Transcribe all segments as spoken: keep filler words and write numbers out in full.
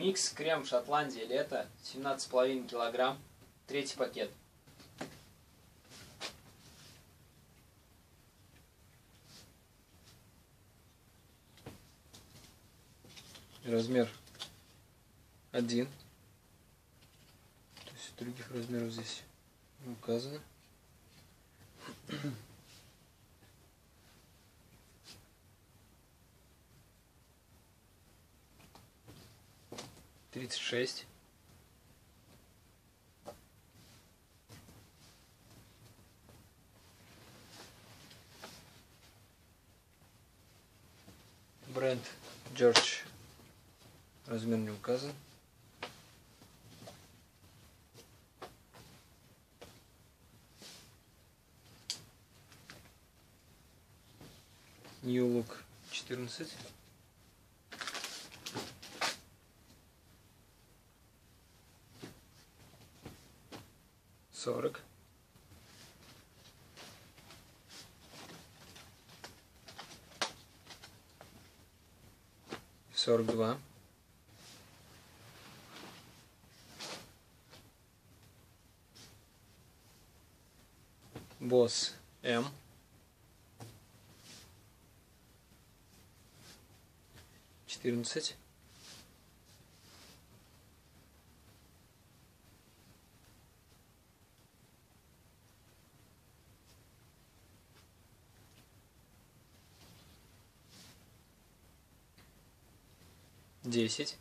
Микс крем Шотландия лето, семнадцать с половиной килограмм, третий пакет. Размер один. То есть других размеров здесь не указано. тридцать шесть. Бренд Джордж. Размер не указан. New Look четырнадцать. сорок. сорок два. Босс М. четырнадцать. десять.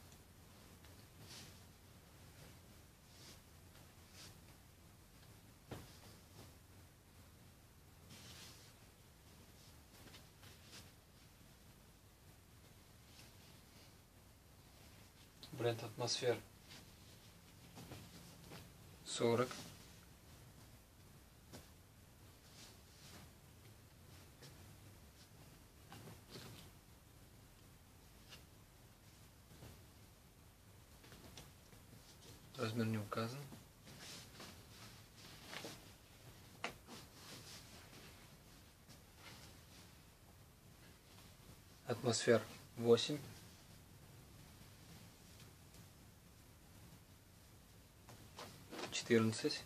Бренд Атмосфер. сорок. Размер не указан. Атмосфер восемь. четырнадцать.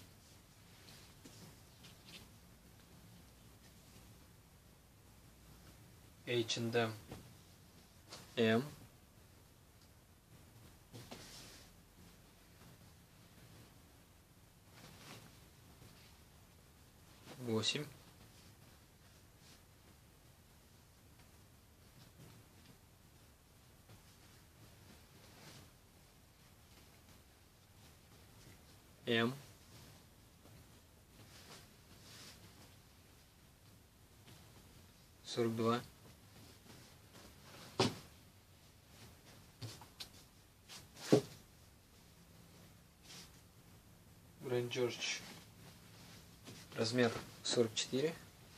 эйч энд эм М. восемь. М. сорок два. Бренд Джордж. Размер сорок четыре.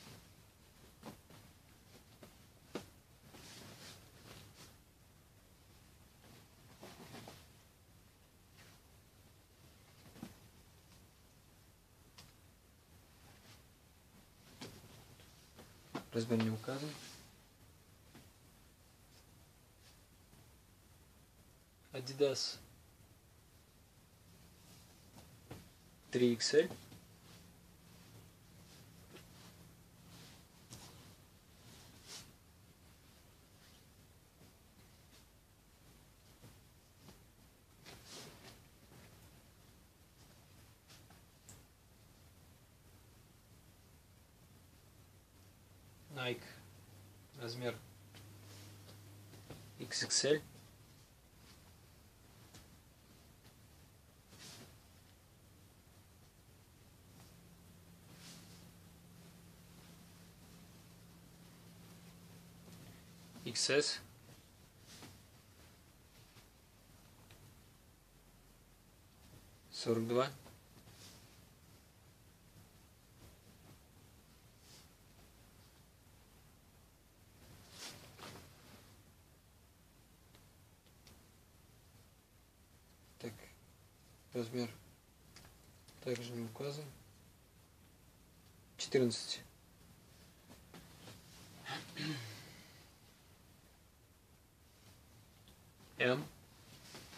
Размер не указан. Adidas три икс эль. Nike. Размер икс икс эль. икс эс. сорок два. Так, размер также не указан. четырнадцать. М.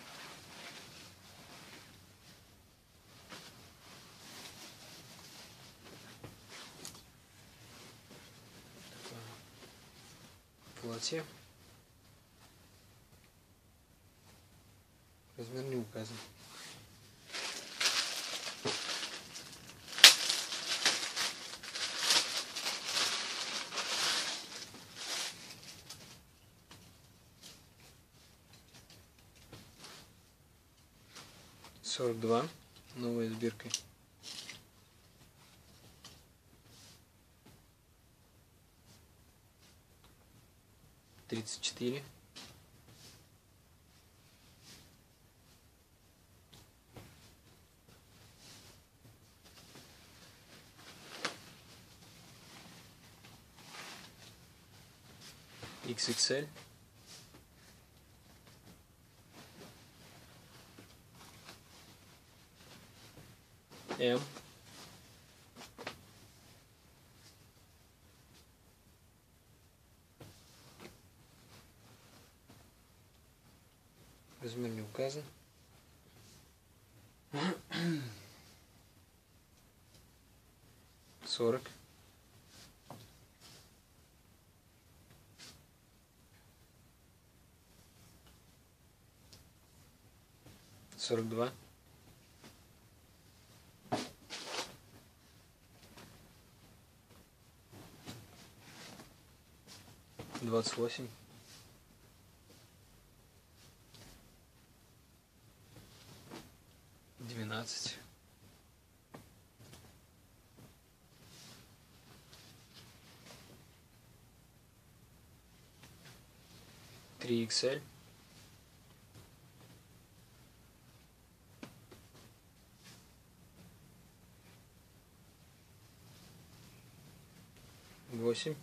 партия. Размер не указан. сорок два. Новая сбирка. тридцать четыре. икс икс эль. М. Размер не указан. сорок. сорок два. двадцать восемь. двенадцать. три икс эль. восемь.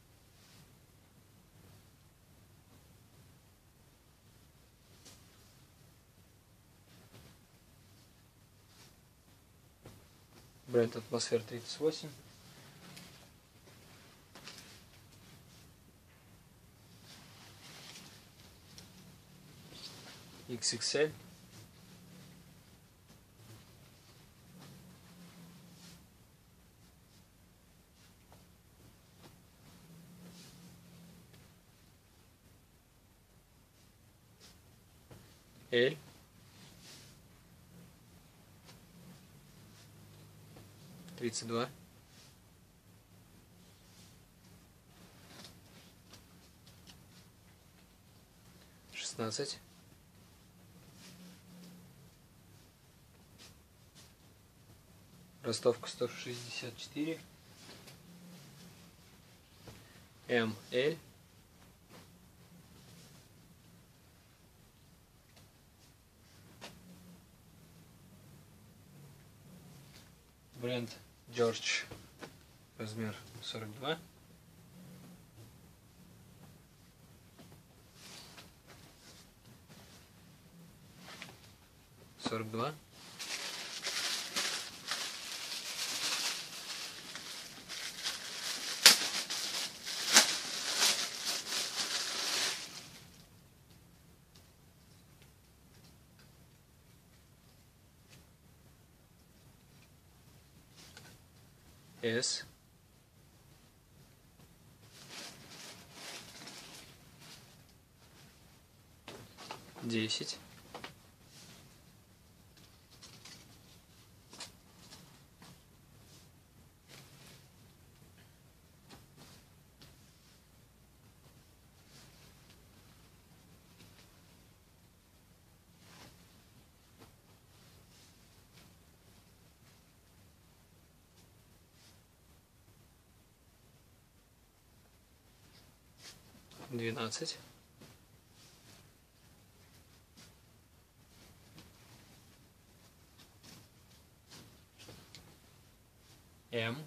Бренд Атмосфера тридцать восемь. икс икс эль. L. тридцать два. шестнадцать. Ростовка сто шестьдесят четыре. эм эль. Бренд Джордж. Размер сорок два. сорок два. С. десять. двенадцать. М.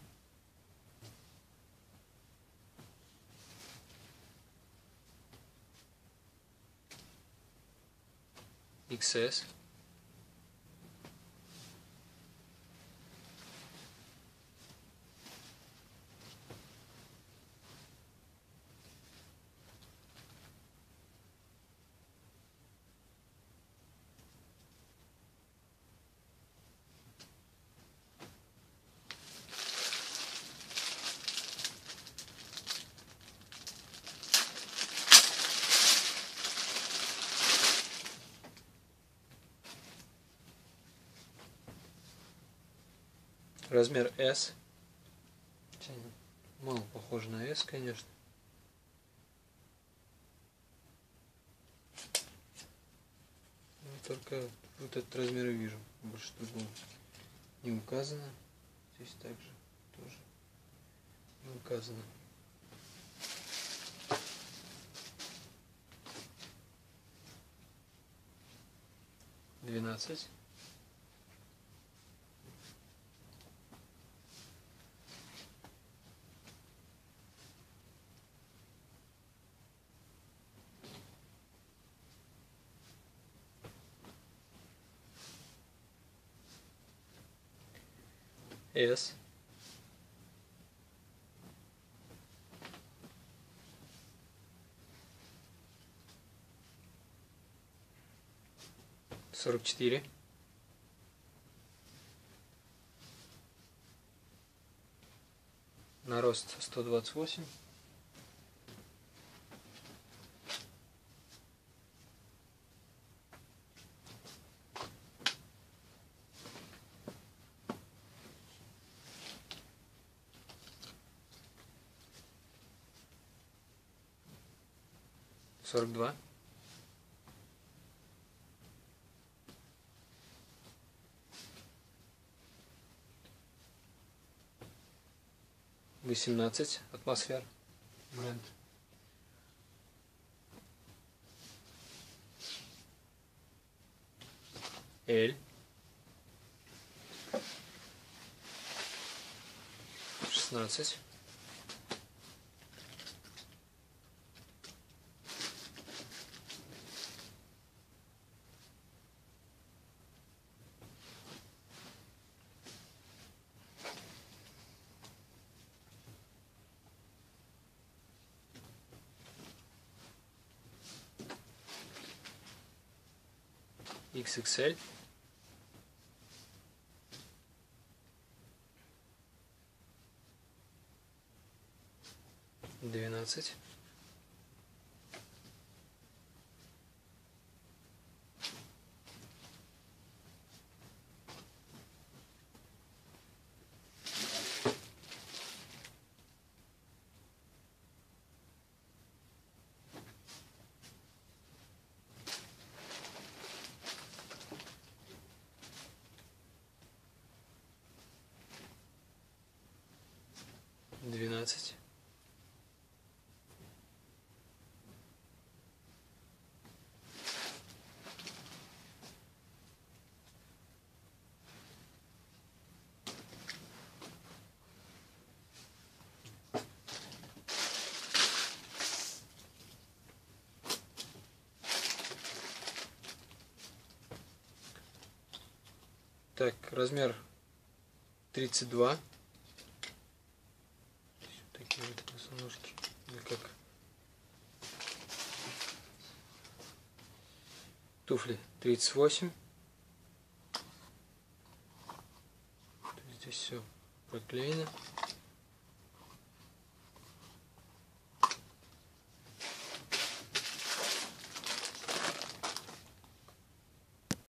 икс эс. Размер S. Мало похоже на S, конечно. Но только вот этот размер и вижу. Больше другого не указано. Здесь также тоже не указано. Двенадцать. S. Сорок четыре. Нарост сто двадцать восемь. Сорок два. Восемнадцать атмосфер. Бренд. L. Шестнадцать. икс икс эль. Двенадцать. Двенадцать. Так, размер тридцать два. Такие вот босоножки. Или как туфли тридцать восемь. Здесь все проклеено.